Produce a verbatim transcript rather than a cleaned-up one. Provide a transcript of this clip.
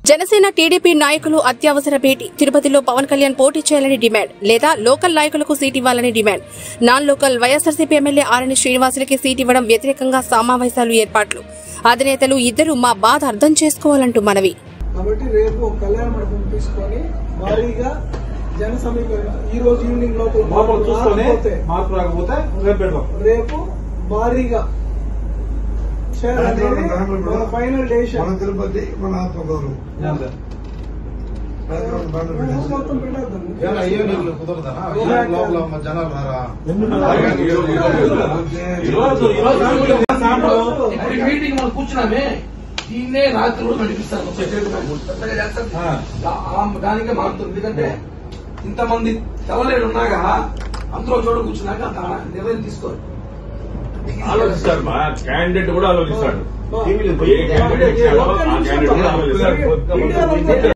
Janasena TDP నాయకులు అత్యవసర భేటీ. తిరుపతిలో పవన్ కళ్యాణ్ పోటీ చేయాలని డిమాండ్, లేదా లోకల్ నాయకులకు సీట్ ఇవ్వాలని డిమాండ్. Non local YSRCP MLA Arani శ్రీనివాసులకి సీట్ ఇవ్వడం వ్యతిరేకంగా సమావేశాలు ఏర్పాట్లు. అధినేతలు ఇద్దరు మా బాధ అర్థం చేసుకోవాలంటూ మనవి. కాబట్టి రేపు కళ్యాణ మండపం తీసుకొని భారీగా జన సమీకరణ ఈ రోజు ఈవినింగ్ లోపల రేపు భారీగా మన ఫైనల్ డేషన్ మన తిరుపతి మన ఆత్మగౌరవం మొత్తం పెట్టేద్దాం. మీటింగ్ మనం కూర్చున్నామే, దీన్నే రాత్రి కూడా నడిపిస్తాను దానికే మారుతుంది. ఎందుకంటే ఇంతమంది తెల్లలేడు ఉన్నాగా అందరూ చోట కూర్చున్నాక నిర్ణయం తీసుకోరు. ఆలోచిస్తారు, మా క్యాండిడేట్ కూడా ఆలోచిస్తాడు.